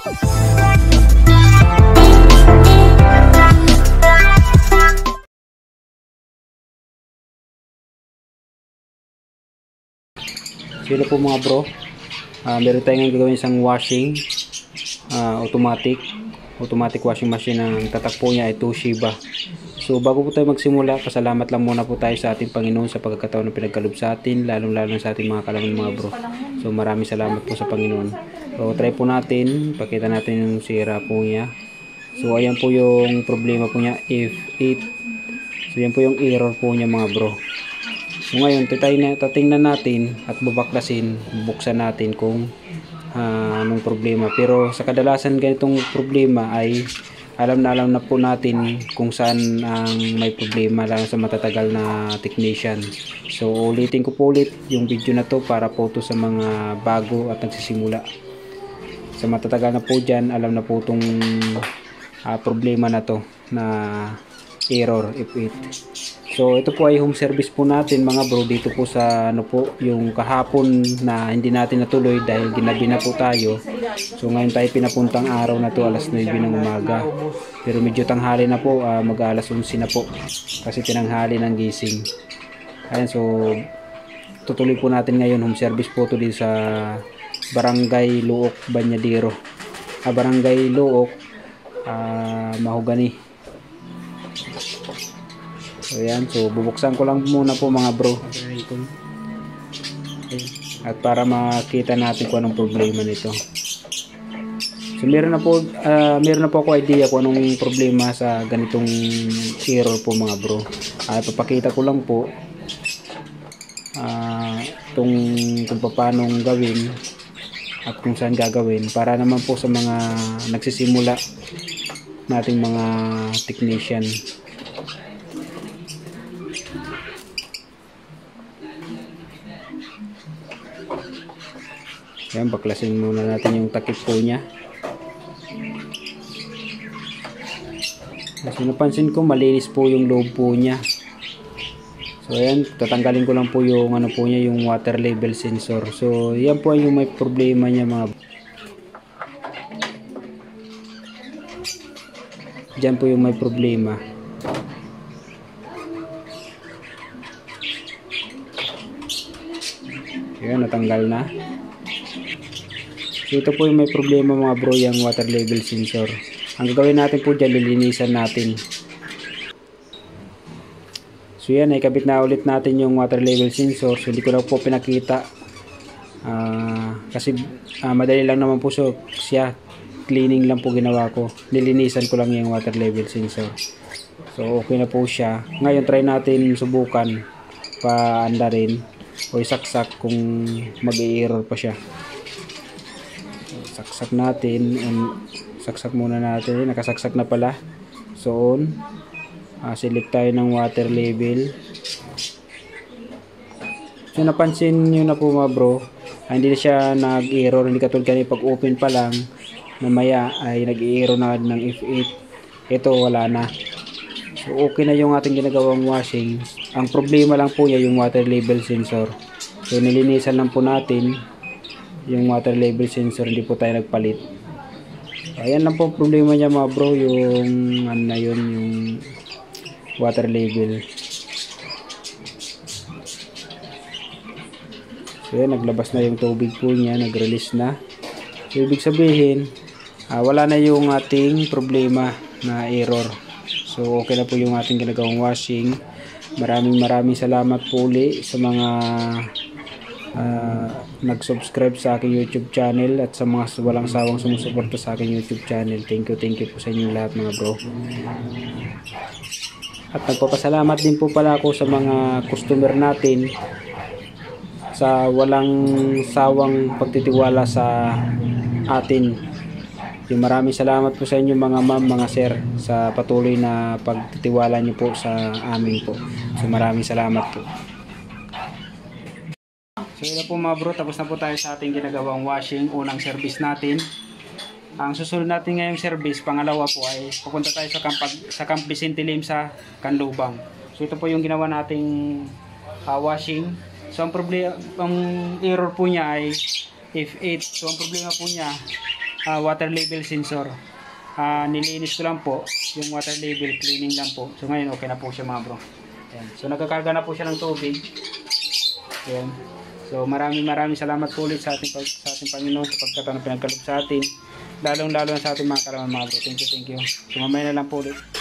So yun po mga bro, meron tayong gagawin isang washing automatic washing machine. Ang tatak po niya ay Toshiba. So bago po tayo magsimula, pasalamat lang muna po tayo sa ating Panginoon sa pagkakataon na pinagkaloob sa atin, lalong sa ating mga kalamang mga bro. So maraming salamat po sa Panginoon. So try po natin, pakita natin yung sira po niya. So ayan po yung problema po niya, F8. So yan po yung error po niya mga bro. So ngayon, tatingnan natin at babaklasin, buksan natin kung anong problema. Pero sa kadalasan ganitong problema ay alam na po natin kung saan ang may problema, lang sa matatagal na technician. So ulitin ko po ulit yung video na to para po to sa mga bago at nagsisimula. Sa matatagal na po dyan, alam na po itong problema na to na error F8. So ito po ay home service po natin mga bro, dito po sa yung kahapon na hindi natin natuloy dahil ginabi na po tayo. So ngayon tayo pinapuntang araw na to, alas 9 ng umaga. Pero medyo tanghali na po, mag alas 11 na po kasi tinanghali ng gising. Ayan, so tutuloy po natin ngayon, home service po to dito sa Barangay Luok, Banyadero. Barangay Luok, Mahogany. So yan, so bubuksan ko lang muna po mga bro. At para makita natin kung anong problema nito. So meron na po ako idea kung anong problema sa ganitong error po mga bro. Papakita ko lang po kung paano gawin at kung saan gagawin para naman po sa mga nagsisimula nating mga technician. Yan, baklasin muna natin yung takip po niya. Kasi napansin ko malinis po yung loob po niya. So ayan, tatanggalin ko lang po yung po niya, yung water level sensor. So yan po yung may problema niya mga. Diyan po yung may problema. Yan, natanggal na. So ito po yung may problema mga bro, yung water level sensor. Ang gagawin natin po dyan, lilinisan natin. So yan, ikabit na ulit natin yung water level sensor. So hindi ko na po pinakita kasi madali lang naman po siya. Cleaning lang po ginawa ko. Nilinisan ko lang yung water level sensor. So okay na po siya. Ngayon try natin subukan paandarin o isaksak kung mag-i-error pa siya. Saksak natin, saksak muna natin, nakasaksak na pala. So on, select tayo ng water level. So napansin nyo na po mga bro, hindi na siya nag-error, hindi katulad kanina pag open pa lang, namaya ay nag-error na ng F8. Ito wala na. So okay na yung ating ginagawang washing. Ang problema lang po niya yung water level sensor. So nilinisan lang po natin yung water level sensor, hindi po tayo nagpalit. Ayan lang po problema niya mga bro, yung yung water level. So yan, naglabas na yung tubig po niya, nag-release na. So ibig sabihin wala na yung ating problema na error. So okay na po yung ating ginagawang washing. Maraming salamat po uli sa mga nag-subscribe sa aking YouTube channel at sa mga walang sawang sumusuporta sa aking YouTube channel. Thank you po sa inyo lahat mga bro. At nagpapasalamat din po pala ako sa mga customer natin sa walang sawang pagtitiwala sa atin. Yung maraming salamat po sa inyo mga ma'am, mga sir, sa patuloy na pagtitiwala niyo po sa amin po. So maraming salamat po. So yun po mga bro, tapos na po tayo sa ating ginagawang washing, unang service natin. Ang susunod natin ngayong service, pangalawa po ay pupunta tayo sa Camp Vicente Lim sa Canlubang. So ito po yung ginawa nating washing. So ang error po niya ay F8. So ang problema po niya, water level sensor. Nilinis ko lang po yung water level, cleaning lang po. So ngayon okay na po siya mga bro. Ayan. So nagkakarga na po siya ng tubig. Ayan. So maraming salamat po ulit sa ating Panginoon sa pagkataon na pinagkaloob sa atin. Lalong lalo na sa ating mga kalaman mga bro. Thank you. So mamaya na lang po ulit.